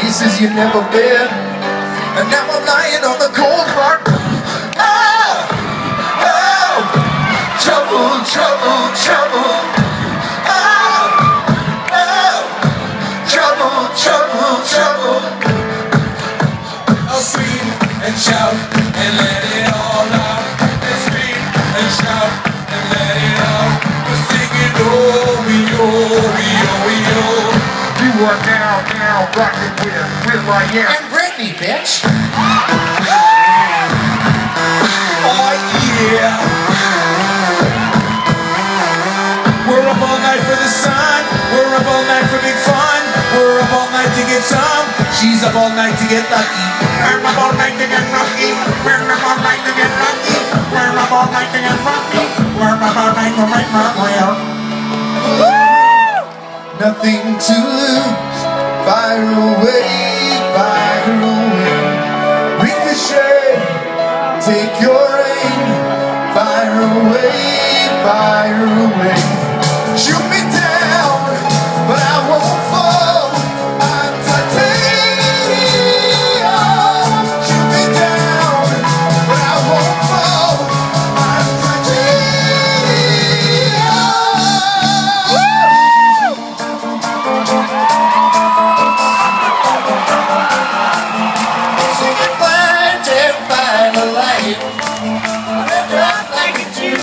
places you've never been. And now I'm lying on the cold hard. Oh, oh, trouble, trouble, trouble. Oh, oh, trouble, trouble, trouble. I'll scream and shout and let it all out. And scream and shout and let it out. We're singing oh, we-oh. You are now rocking with Will.i.am and Britney, bitch. Oh yeah. We're up all night for the sun. We're up all night for big fun. We're up all night to get some. She's up all night to get lucky. We're up all night to get lucky. We're up all night to get lucky. We're up all night to get lucky. We're up all night to make my will. Nothing to lose. Fire away, fire away. Ricochet, take your aim. Fire away, fire away. Shoot me.